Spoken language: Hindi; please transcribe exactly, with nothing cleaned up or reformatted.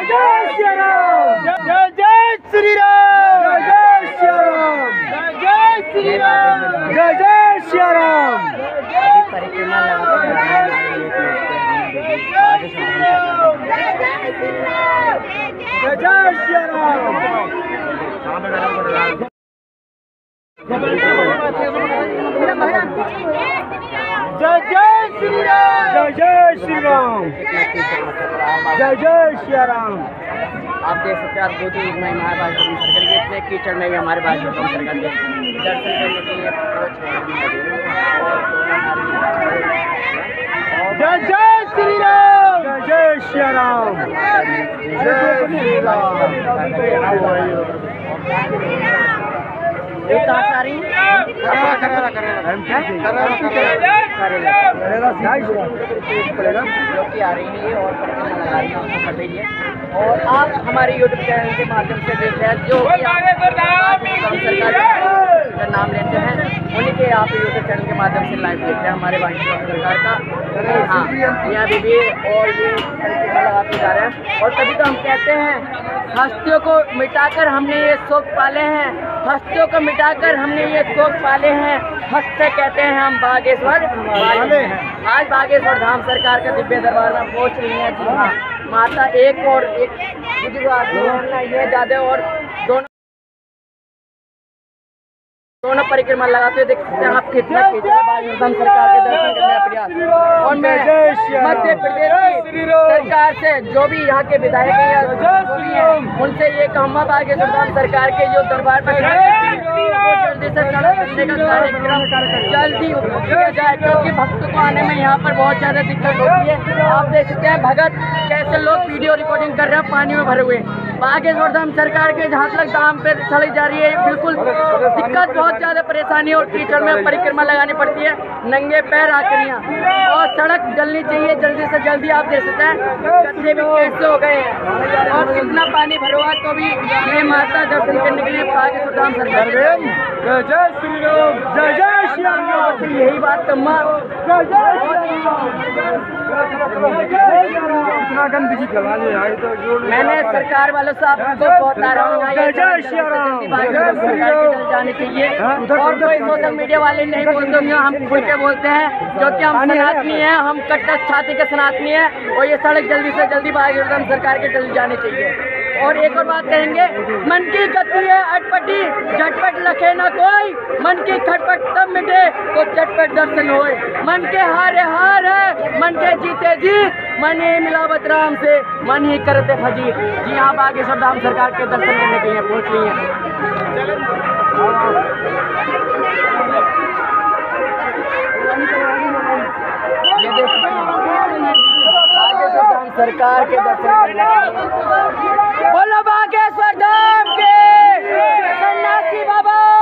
जय श्री राम, जय जय श्री राम, जय श्री राम, जय श्री राम, जय जय श्री राम। परिक्रमा लगाते जय जय श्री राम, जय जय श्री राम, जय जय श्री राम, जय जय श्री राम। आप देख सकते हैं, आप दो दिन में हमारे पास सर्कल के इतने कीचड़ में भी हमारे पास सर्कल के दर्शन करने के लिए जय जय श्री राम, जय जय श्री राम, जय श्री राम। सारी जो कि आ रही है और लगा रही है कर रही है। और आप हमारे यूट्यूब चैनल के माध्यम से देख रहे हैं, जो का नाम लेते हैं उन्हीं के आप यूट्यूब चैनल के माध्यम से लाइव देखते हैं हमारे भाजपा सरकार का। हाँ, यहाँ बीबी और ये लगाते जा रहे हैं। और तभी तो हम कहते हैं, हस्तियों को मिटाकर हमने ये शोक पाले हैं, हस्तियों को मिटाकर हमने ये शोक पाले हैं। हस्त से कहते हैं हम बागेश्वर वाले हैं। आज बागेश्वर धाम सरकार का दिव्य दरबार में पहुँच रही है। जी हाँ, माता एक और एक बुजुर्ग ये ज्यादा और दोनों दोनों परिक्रमा लगाते हुए देख सकते हैं आप कितना धाम सरकार के दर्शन करने का प्रयास। और मैं मध्य प्रदेश की सरकार से जो भी यहाँ के विधायक हैं उनसे ये कहूँगा बागेश्वर धाम सरकार के जो दरबार में जल्दी से सड़क करने का कार्यक्रम जल्दी किया जाए, क्योंकि भक्तों को आने में यहाँ पर बहुत ज़्यादा दिक्कत होती है। आप देख सकते हैं भगत कैसे लोग वीडियो रिकॉर्डिंग कर रहे हैं पानी में भरे हुए। बागेश्वर धाम सरकार के जहाँ तक दाम पे सड़क जा रही है, बिल्कुल दिक्कत, बहुत ज़्यादा परेशानी और कीचड़ में परिक्रमा लगानी पड़ती है, नंगे पैर आकर यहाँ। और सड़क जलनी चाहिए जल्दी से जल्दी। आप देख सकते हैं गड्ढे भी कैसे हो गए हैं और कितना पानी भरा हुआ, तो भी ये माता दर्शन करने के लिए बागेश्वर धाम सरकार जय जय श्री राम, जय जय श्री राम। यही बात तो माँ जय जय श्री राम। गंदगी फैला तो मैंने सरकार वालों से आपको बता रहा हूँ, जय जय श्री राम, जाने चाहिए। और कोई सोशल मीडिया वाले नहीं बोलते, हम खुल के बोलते हैं, क्योंकि हम सनातनी हैं, हम कट्टर छाती के सनातनी हैं। और ये सड़क जल्दी से जल्दी बागेश्वर सरकार के जल्दी जानी चाहिए। और एक और बात कहेंगे, मन की गति है अटपटी, झटपट लखे न कोई, मन की खटपट तब मिटे तो झटपट दर्शन होए। मन के हारे हार है, मन के जीते जीत, मन ही मिलावत राम से, मन ही करते फजीर। जी हाँ, बागेश्वर धाम सरकार के दर्शन करने के लिए पहुँच रही हैं। ये देखिए बागेश्वर धाम सरकार के दर्शन। बोलो बागेश्वर धाम के सन्यासी बाबा।